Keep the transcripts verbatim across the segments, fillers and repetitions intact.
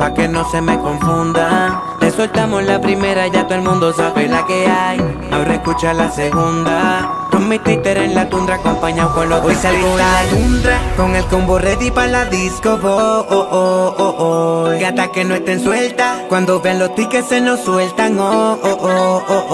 pa' que no se me confundan. Le soltamos la primera, ya todo el mundo sabe la que hay. Ahora escucha la segunda. Con mi Twitter en la tundra, acompañado con los de cristal. Hoy salgo en la tundra, con el combo ready pa' la disco. Oh, oh, oh, oh, oh. Gata que no estén sueltas, cuando vean los tickets se nos sueltan. Oh, oh, oh, oh,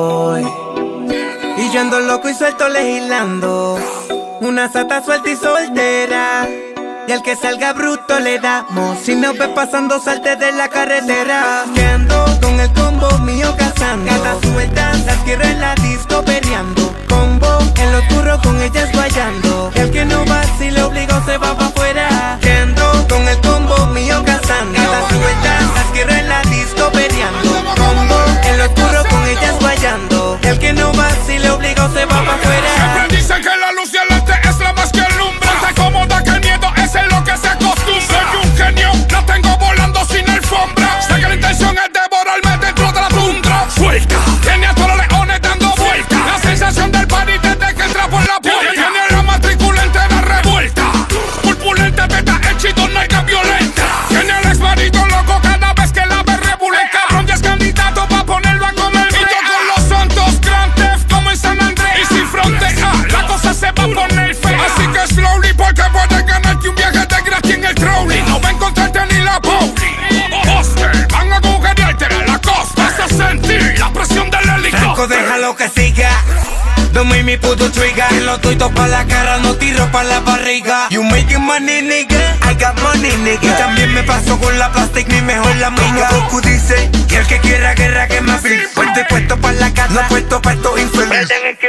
oh. Y yo ando loco y suelto legislando. Una sata suelta y soltera. Y al que salga bruto le damos. Si nos ves pasando, salte de la carretera. Que ando con el combo mío cazando. Gatas sueltas, las quiero en la disco peleando. Combo en lo oscuro con ellas guayando. El que no va si le obligo se va pa' afuera. Que ando con el combo mío cazando. Gatas sueltas, las quiero en la disco peleando. Combo en lo oscuro con ellas guayando. El que no va si le obligo se va pa' afuera. Siempre dicen que la luz y el arte es la más que alumbra. Te cómoda que el miedo es en lo que se acostumbra. Soy un genio, la tengo volando sin alfombra. Sé que la intención es devorarme dentro de la tundra. Suelta, tiene a todos los leones dando vuelta. La sensación del party desde que entra por la puerta. Tiene la matrícula entera revuelta. Purpulenta, teta, hechito, nalga violenta. Tiene el ex marito loco cada vez que la ve revuelta. Cabrón, ya es candidato pa' ponerlo a comer. Y yo con los santos, Grand Theft como en San Andrés. Y sin frontera, la cosa se va a poner fea. Así que slowly, porque puedes ganarte un viaje de gratis en el trolley. No va a encontrarte ni la poli. Hostel, van a agujerearte en la costa. Vas a sentir la presión del helicóptero. Franco, déjalo que siga. Don't make me pull the trigger. En los tuitos pa' la cara, no tiro pa' la barriga. You making money, nigga, I got money, nigga. Y también me paso con la plastic, mi mejor la amiga. Como Goku dice, que el que quiera guerra que me afil. Puesto y puesto pa' la casa, no puesto pa' estos infelices.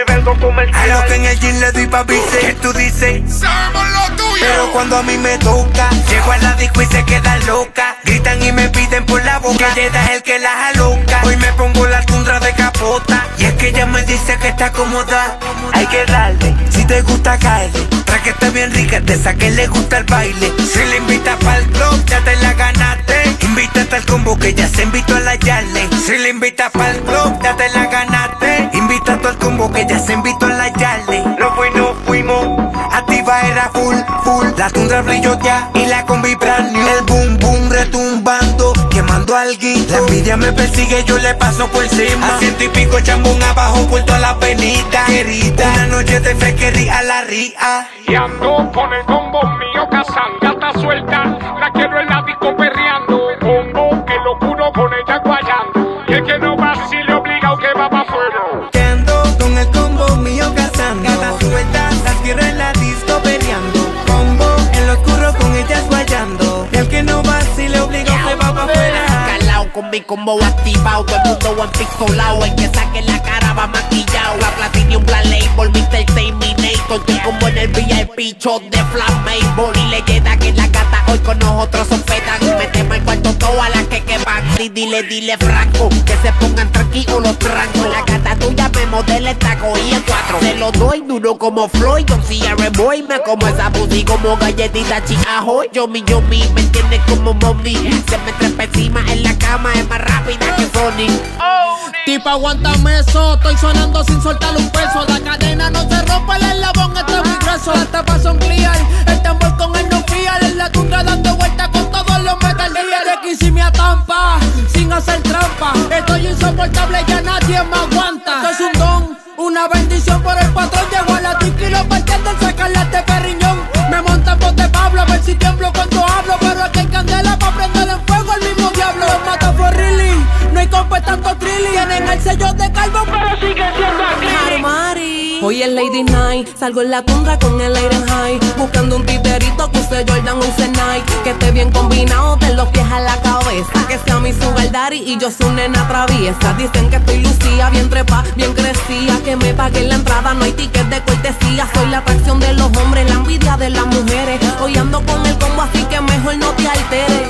A lo que en el gym le doy pa' bíceps. ¿Qué tú dices? Sabemos lo tuyo. Pero cuando a mí me toca, llego a la disco y se queda loca. Gritan y me piden por la boca, que Jeda es el que las aloca. Hoy me pongo la tundra de capota. Y es que ella me dice que está cómoda. Hay que darle, si te gusta caerle. Para que esté bien rica, de esa que le gusta el baile. Si le invitas pa'l club, ya te la ganaste. Invítate al combo que ya se invitó a la Yarle. Si le invitas pa'l club, ya te la ganaste. Invítate al combo que ya se invitó a la Yarle. No fui, no fuimos, activa era full, full. La tundra brilló ya y la combi brand new. El boom boom retumbando, quemando alguien. La envidia me persigue, yo le paso por encima. A ciento y pico chambón abajo, puerto a la avenida. Querida, una noche de fequería a la ría. Y ando con el combo mío cazando. Gata suelta, la quiero en la disco perreando. Combo que lo curo con ella guayando. Y el que no va si le obliga o que va pa' afuera. Que ando con el combo mío cazando. Gatas sueltas, las quiero en la disco peleando. Combo en lo oscuro con ellas guayando. Y el que no va si le obliga o que va pa' afuera. Calao con mi combo activado, todo el mundo empistolado. El que saque la cara va maquillado. La Platinum, Black Label, mister Terminator. Estoy como en el V I P shot de Flammable. Y leyenda que la gata hoy con nosotros sospetan. Metemos el cuarto todas las que quepan. Y dile, dile franco, que se pongan tranquilos los trancos. La gata tuya me modela esta cogida en cuatro. Se lo doy duro como Floyd, Don C R Boy. Me como esa pussy como galletita chiajoy. Yo mi, yo mi, me entiendes como mommy. Se me trepa encima en la cama, es más rápida que Sonic. Oh, Tipa, aguántame eso, estoy sonando sin soltar un peso. La cadena no se rompe, el eslabón está muy grueso. Las tapas son clear, el tambor con el no fiar. En la tundra dando vueltas con todos los metal gear. X y me atampa, sin hacer trampa. Estoy insoportable, ya nadie me aguanta. Esto es un don, una bendición por el patrón. Llego a la disco y los partiendo al sacarle este perriñón. Me montan por de Pablo, a ver si tiemblo cuando hablo. Pero aquí hay candela pa' prenderle en fuego al mismo diablo. Los mata for really, no hay compa tanto trilly. Tienen el sello de calvo, pero siguen siendo aquí. Mari, hoy es Lady Night, salgo en la tundra con el aire en high. Buscando un titerito que use Jordan, use Nike. Que esté bien combinado de los pies a la cabeza. Que sea mi sugar daddy y yo su nena traviesa. Dicen que estoy lucía, bien trepa, bien crecía. Que me paguen la entrada, no hay ticket de cortesía. Soy la atracción de los hombres, la envidia de las mujeres. Hoy ando con el combo así que mejor no te alteres.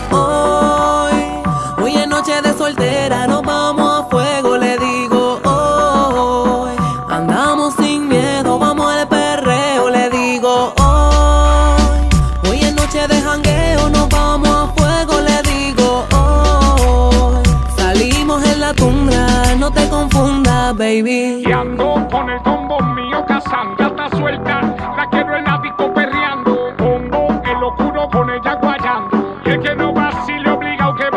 Hoy, hoy es noche de soltera, nos vamos a fuego, le digo. Hoy, andamos sin miedo, vamos al perreo, le digo. Hoy, hoy es noche de jangueo, nos vamos a fuego, le digo. Hoy, salimos en la tundra, no te confundas, baby. Y ando con el combo mío cazando. Gata suelta, la quiero en la disco perreando. Combo en lo oscuro con ella guayando. Y el que no va si le obliga o que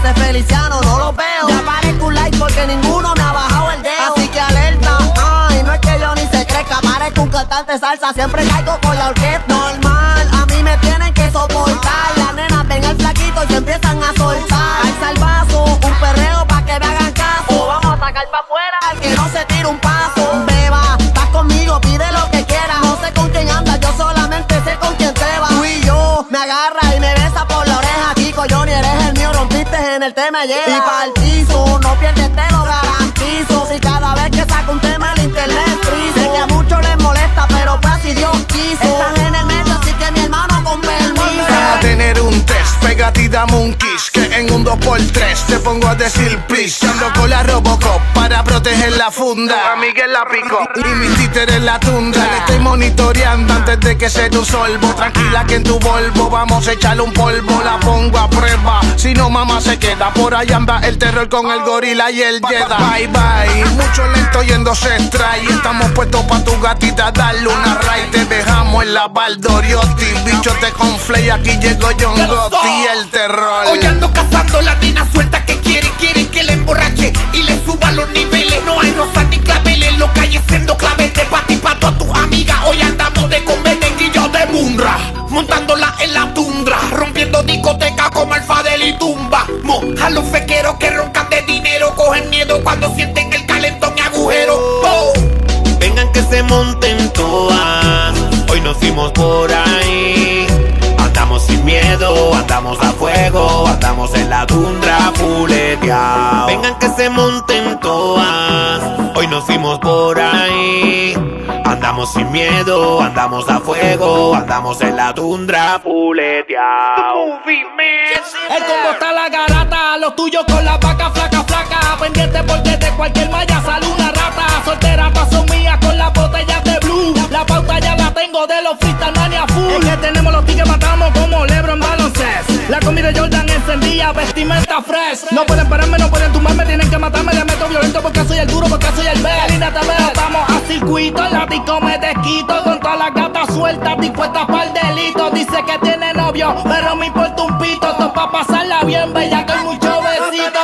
José Feliciano, no los veo. Ya parezco un like porque ninguno me ha bajado el dedo. Así que alerta, ay, no es que yo ni se crezca. Parezco un cantante salsa, siempre caigo con la orquesta. Normal, a mí me tienen que soportar. Las nenas ven al flaquito y se empiezan a soltar. Al salvazo, un perreo pa' que me hagan caso. Vamos a sacar pa' afuera al que no se tire un paso. Beba, estás conmigo, pide lo que quieras. No sé con quién andas, yo solamente sé con quién te vas. Tú y yo, me agarra y me besa por la oreja. Kiko, Johnny, eres el mío, rompiste en el tema, llega. Y pa'l piso, no pierdes, te lo garantizo. Si cada vez que saco un tema el internet friso. Sé que a muchos les molesta, pero pues así Dios quiso. Estás en el medio, así que mi hermano con permiso. Para tener un test, pégate y dame un kiss. Que en un dos por tres te pongo a decir please. Ando con la Robocop para proteger la funda. A Miguel la pico y mi títer en la tundra. Le estoy monitoreando antes de que se dé un sorbo. Tranquila que en tu Volvo vamos a echarle un polvo. La pongo a prueba, si no mamá se queda. Por ahí anda el terror con el gorila y el Jedi. Bye bye, mucho lento yéndose strike. Estamos puestos pa' tu gatita darle una raid. Te dejamos en la Valdoriotti. Bicho te conflé y aquí llegó John Gotti, el terror. Hoy ando cazando la nena suelta que quiere, quiere que le emborrache y le suba los niveles. No hay rosas ni claveles, lo calles siendo claves de pati pato a tu amiga. Hoy andamos de convenenguillo de Munra, montándola en la tundra, rompiendo discoteca como Alfadel y Tumba. Moja los fequeros que roncan de dinero, cogen miedo cuando sienten el calentón y agujero. Oh. Vengan que se monten todas, hoy nos fuimos por ahí. Andamos sin miedo, andamos a fuego, andamos en la tundra fuleteao. Vengan que se monten todas, hoy nos fuimos por ahí. Andamos sin miedo, andamos a fuego, andamos en la tundra fuleteao. El combo está la garata, los tuyos con la vaca flaca flaca. Pendiente porque de cualquier malla sale una rata. Solteratas son mías con las botellas de blue. La pauta ya la tengo de los freestyle mania full. Es que tenemos los tickets, matamos como LeBron baloncesto. La comida de Jordan encendida, vestimenta fresh. No pueden pararme, no pueden tumbarme, tienen que matarme. Le meto violento porque soy el duro, porque soy el B. Linda te veo, vamos a circuito, la disco me desquito. Con todas las gatas sueltas, dispuestas para el delito. Dice que tiene novio, pero me importa un pito. Esto pa' pasarla bien, bella, con mucho besito.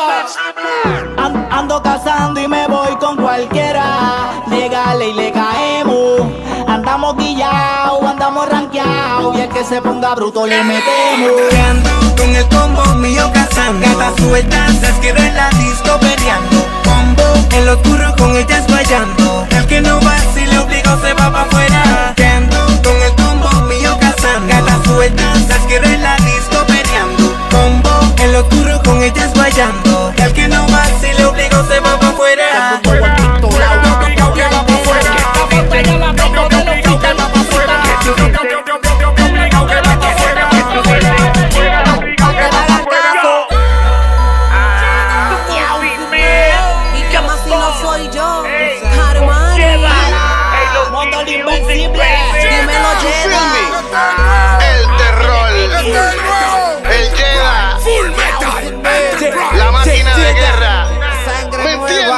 And, ando cazando y me voy con cualquiera. Llegale y le caemos. Andamos guillados, andamos ranqueados. Y el que se ponga bruto le metemos. Ando con el combo mío cazando. Gatas sueltas, las quiero en la disco peleando. Combo en lo oscuro con ellas guayando. El que no va si le obligo se va pa' afuera. Ando con el combo mío cazando. Gatas sueltas, las quiero en la disco peleando. Combo en lo oscuro con ellas guayando. El que no va si le obligo se va pa' afuera. El terror, el Jedi, la máquina de guerra. ¿Me entiendes?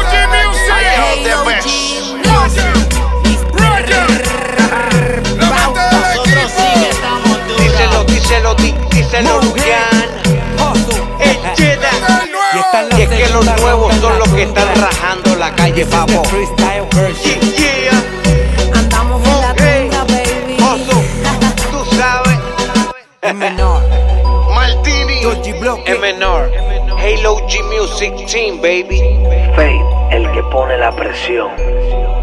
Díselo, díselo, díselo, Luyan. El Jedi. Y es que los nuevos son los que están rajando la calle, papo. Yeah. Andamos en la tundra, baby. Tú sabes. En menor, Martini, En menor. Halo G Music Team, baby. Faith, el que pone la presión.